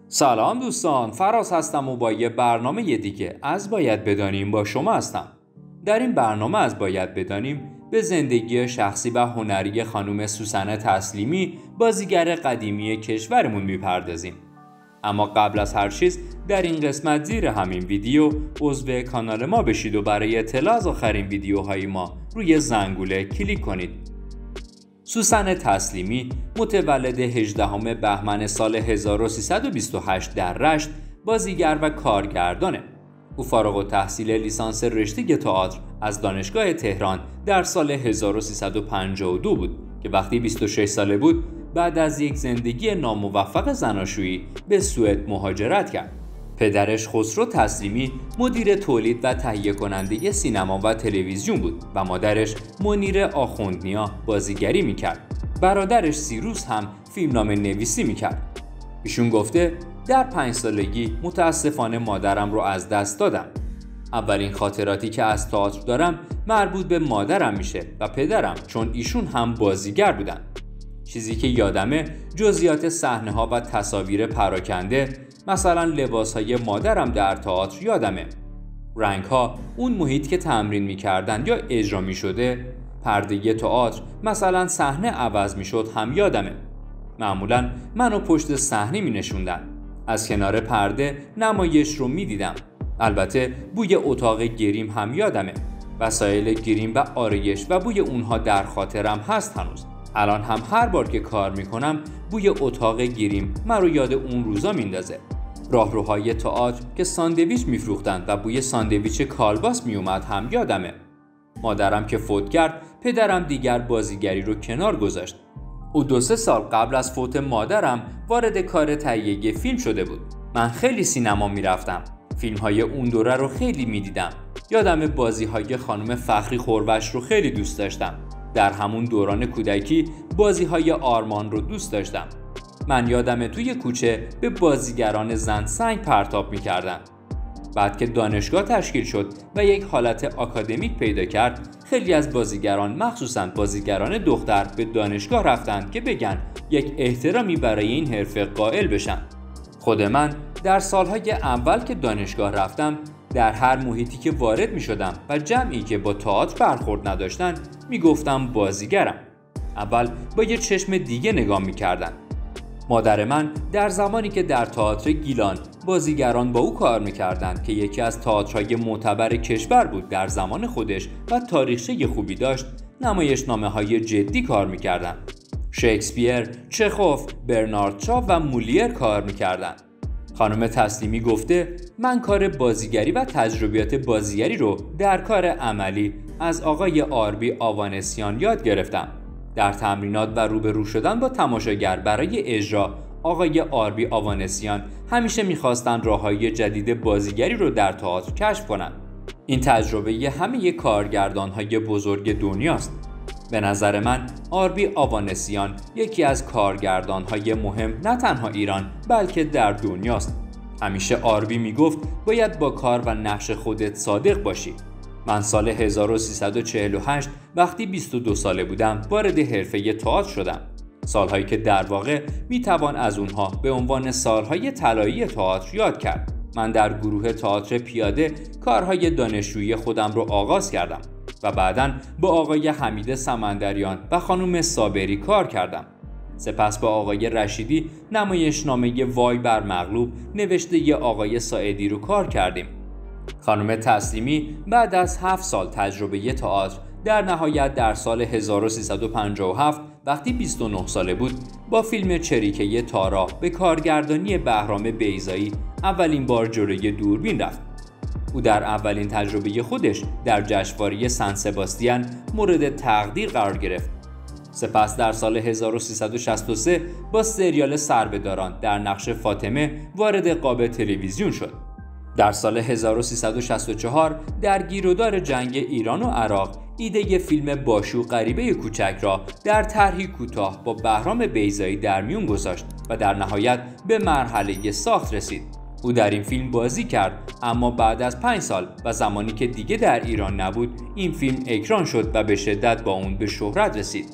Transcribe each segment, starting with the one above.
سلام دوستان، فراز هستم و با یه برنامه دیگه از باید بدانیم با شما هستم. در این برنامه از باید بدانیم به زندگی شخصی و هنری خانم سوسن تسلیمی، بازیگر قدیمی کشورمون میپردازیم. اما قبل از هر چیز در این قسمت زیر همین ویدیو عضو کانال ما بشید و برای اطلاع از آخرین ویدیوهای ما روی زنگوله کلیک کنید. سوسن تسلیمی متولد 18 بهمن سال 1328 در رشت، بازیگر و کارگردانه. او فارغ التحصیل لیسانس رشته تئاتر از دانشگاه تهران در سال 1352 بود که وقتی 26 ساله بود بعد از یک زندگی ناموفق زناشویی به سوئد مهاجرت کرد. پدرش خسرو تسلیمی مدیر تولید و تهیه کننده سینما و تلویزیون بود و مادرش منیر آخوندنیا بازیگری میکرد. برادرش سیروس هم فیلمنامه نویسی میکرد. ایشون گفته در 5 سالگی متاسفانه مادرم رو از دست دادم. اولین خاطراتی که از تئاتر دارم مربوط به مادرم میشه و پدرم، چون ایشون هم بازیگر بودن. چیزی که یادمه جزئیات صحنه‌ها و تصاویر پراکنده، مثلا لباسهای مادرم در تئاتر یادمه. رنگ‌ها، اون محیط که تمرین می‌کردن یا اجرا می‌شده، پرده تئاتر، مثلا صحنه عوض می‌شد هم یادمه. معمولاً منو پشت صحنه می‌نشوندن. از کنار پرده نمایش رو می‌دیدم. البته بوی اتاق گریم هم یادمه. وسایل گریم و آرایش و بوی اونها در خاطرم هست هنوز. الان هم هر بار که کار میکنم بوی اتاق گریم مرا یاد اون روزا میندازه. راهروهای تئاتر که ساندویچ میفروختند و بوی ساندویچ کالباس میومد هم یادمه. مادرم که فوت کرد، پدرم دیگر بازیگری رو کنار گذاشت. او 2-3 سال قبل از فوت مادرم وارد کار تهیه فیلم شده بود. من خیلی سینما میرفتم. فیلم‌های اون دوره رو خیلی میدیدم. یادمه بازی‌های خانم فخری خورش رو خیلی دوست داشتم. در همون دوران کودکی بازی‌های آرمان رو دوست داشتم. من یادمه توی کوچه به بازیگران زن سنگ پرتاب می‌کردن. بعد که دانشگاه تشکیل شد و یک حالت آکادمیک پیدا کرد، خیلی از بازیگران، مخصوصاً بازیگران دختر، به دانشگاه رفتن که بگن یک احترامی برای این حرفه قائل بشن. خود من در سالهای اول که دانشگاه رفتم، در هر محیطی که وارد می شدم و جمعی که با تئاتر برخورد نداشتن می گفتم بازیگرم. اول با یه چشم دیگه نگاه می کردن. مادر من در زمانی که در تئاتر گیلان بازیگران با او کار می کردن که یکی از تئاترهای معتبر کشور بود در زمان خودش و تاریخچه خوبی داشت، نمایشنامه های جدی کار می کردن. شکسپیر، چخوف، برنارد شاو و مولیر کار می کردن. خانم تسلیمی گفته من کار بازیگری و تجربیات بازیگری رو در کار عملی از آقای آربی آوانسیان یاد گرفتم. در تمرینات و روبرو شدن با تماشاگر برای اجرا، آقای آربی آوانسیان همیشه میخواستن راههای جدید بازیگری رو در تئاتر کشف کنن. این تجربه همه کارگردان‌های بزرگ دنیاست. به نظر من آربی آوانسیان یکی از کارگردان‌های مهم نه تنها ایران بلکه در دنیاست. همیشه آربی میگفت باید با کار و نقش خودت صادق باشی. من سال 1348 وقتی 22 ساله بودم وارد حرفه تئاتر شدم. سالهایی که در واقع میتوان از اونها به عنوان سالهای طلایی تئاتر یاد کرد. من در گروه تئاتر پیاده کارهای دانشجویی خودم رو آغاز کردم و بعداً با آقای حمید سمندریان و خانم صابری کار کردم. سپس با آقای رشیدی نمایشنامه وای بر مغلوب نوشته ی آقای ساعدی رو کار کردیم. خانم تسلیمی بعد از 7 سال تجربه تئاتر در نهایت در سال 1357 وقتی 29 ساله بود با فیلم چریکه تارا به کارگردانی بهرام بیضایی اولین بار جلوی دوربین رفت. او در اولین تجربه خودش در جشنواره سن سباستین مورد تقدیر قرار گرفت. سپس در سال 1363 با سریال سربه‌داران در نقش فاطمه وارد قاب تلویزیون شد. در سال 1364 در گیرودار جنگ ایران و عراق ایده فیلم باشو غریبه کوچک را در طرحی کوتاه با بهرام بیضایی در میون گذاشت و در نهایت به مرحله ساخت رسید. او در این فیلم بازی کرد، اما بعد از 5 سال و زمانی که دیگه در ایران نبود این فیلم اکران شد و به شدت با اون به شهرت رسید.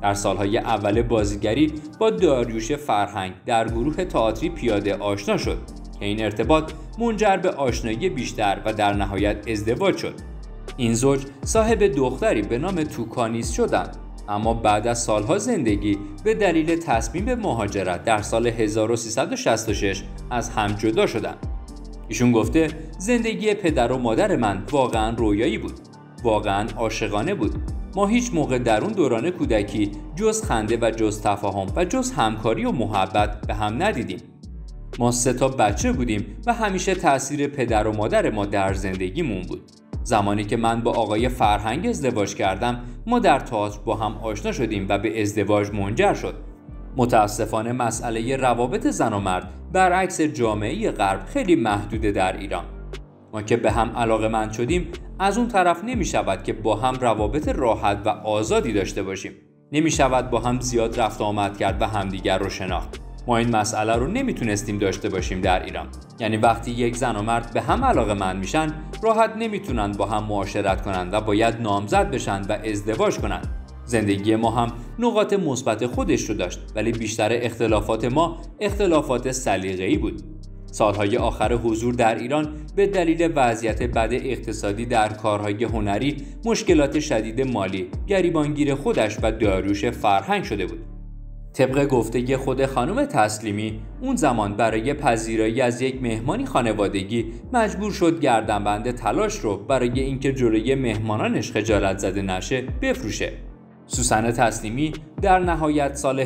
در سالهای اول بازیگری با داریوش فرهنگ در گروه تئاتری پیاده آشنا شد که این ارتباط منجر به آشنایی بیشتر و در نهایت ازدواج شد. این زوج صاحب دختری به نام توکانیس شدند، اما بعد از سالها زندگی به دلیل تصمیم به مهاجرت در سال 1366 از هم جدا شدند. ایشون گفته زندگی پدر و مادر من واقعا رویایی بود، واقعا عاشقانه بود. ما هیچ موقع در اون دوران کودکی جز خنده و جز تفاهم و جز همکاری و محبت به هم ندیدیم. ما 3 بچه بودیم و همیشه تأثیر پدر و مادر ما در زندگیمون بود. زمانی که من با آقای فرهنگ ازدواج کردم، ما در تئاتر با هم آشنا شدیم و به ازدواج منجر شد. متاسفانه مسئله روابط زن و مرد برعکس جامعه غرب خیلی محدوده در ایران. ما که به هم علاقه‌مند شدیم، از اون طرف نمی شود که با هم روابط راحت و آزادی داشته باشیم. نمی شود با هم زیاد رفت آمد کرد و همدیگر رو شناخت. ما این مسئله رو نمیتونستیم داشته باشیم در ایران. یعنی وقتی یک زن و مرد به هم علاقه‌مند میشن، راحت نمیتونن با هم معاشرت کنن و باید نامزد بشن و ازدواج کنن. زندگی ما هم نقاط مثبت خودش رو داشت، ولی بیشتر اختلافات ما اختلافات سلیقه‌ای بود. سالهای آخر حضور در ایران به دلیل وضعیت بد اقتصادی در کارهای هنری، مشکلات شدید مالی، گریبانگیر خودش و داریوش فرهنگ شده بود. طبق گفته خود خانم تسلیمی، اون زمان برای پذیرایی از یک مهمانی خانوادگی مجبور شد گردنبند تلاش رو برای اینکه جلوی مهمانانش خجالت زده نشه بفروشه. سوسن تسلیمی در نهایت سال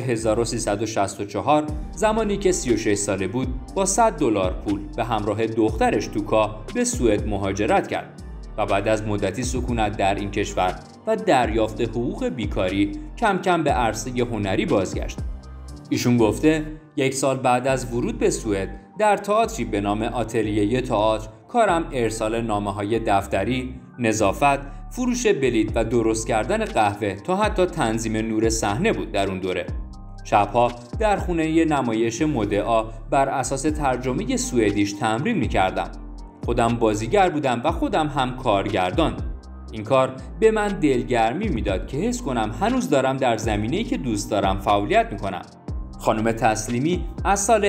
1364 زمانی که 36 ساله بود با $100 پول به همراه دخترش توکا به سوئد مهاجرت کرد و بعد از مدتی سکونت در این کشور و دریافت حقوق بیکاری کم کم به عرصه هنری بازگشت. ایشون گفته 1 سال بعد از ورود به سوئد در تئاتری به نام آتلیه تئاتر کارم ارسال نامه‌های دفتری، نظافت، فروش بلیط و درست کردن قهوه تا حتی تنظیم نور صحنه بود در اون دوره. شبها در خونه نمایش مدعا بر اساس ترجمه سوئدیش تمرین می‌کردم. خودم بازیگر بودم و خودم هم کارگردان. این کار به من دلگرمی میداد که حس کنم هنوز دارم در زمینه‌ای که دوست دارم فعالیت میکنم. خانم تسلیمی از سال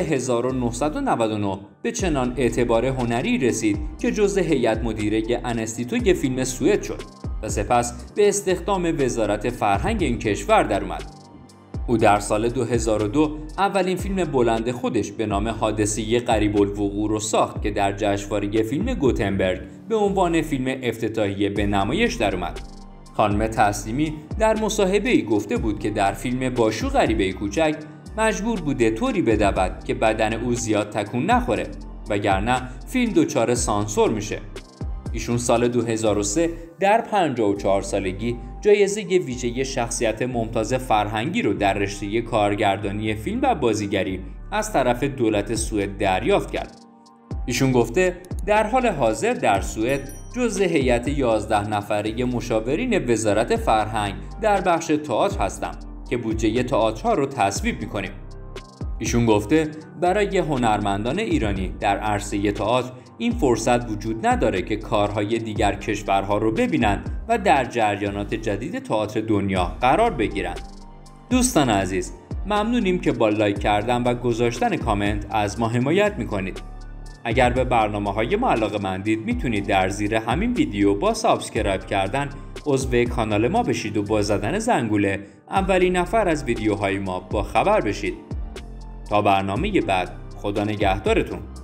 1999 به چنان اعتبار هنری رسید که جزء هیئت مدیره انستیتوی فیلم سوئد شد و سپس به استخدام وزارت فرهنگ این کشور در اومد. او در سال 2002 اولین فیلم بلند خودش به نام حادثه غریب الوقوع رو ساخت که در جشنواره فیلم گوتنبرگ به عنوان فیلم افتتاحیه به نمایش در اومد. خانم تسلیمی در مصاحبه‌ای گفته بود که در فیلم باشو غریبه کوچک مجبور بوده طوری بدود که بدن او زیاد تکون نخوره وگرنه فیلم دچار سانسور میشه. ایشون سال 2003 در 54 سالگی جایزه ویژه شخصیت ممتاز فرهنگی رو در رشته کارگردانی فیلم و بازیگری از طرف دولت سوئد دریافت کرد. ایشون گفته در حال حاضر در سوئد جزء هیئت 11 نفره مشاورین وزارت فرهنگ در بخش تئاتر هستم که بودجه تئاترها رو تصویب می‌کنیم. ایشون گفته برای هنرمندان ایرانی در عرصه تئاتر این فرصت وجود نداره که کارهای دیگر کشورها رو ببینن و در جریانات جدید تئاتر دنیا قرار بگیرن. دوستان عزیز، ممنونیم که با لایک کردن و گذاشتن کامنت از ما حمایت میکنید. اگر به برنامه‌های ما علاقه‌مندید میتونید در زیر همین ویدیو با سابسکرایب کردن عضو کانال ما بشید و با زدن زنگوله اولین نفر از ویدیوهای ما با خبر بشید. تا برنامه بعد، خدا نگهدارتون.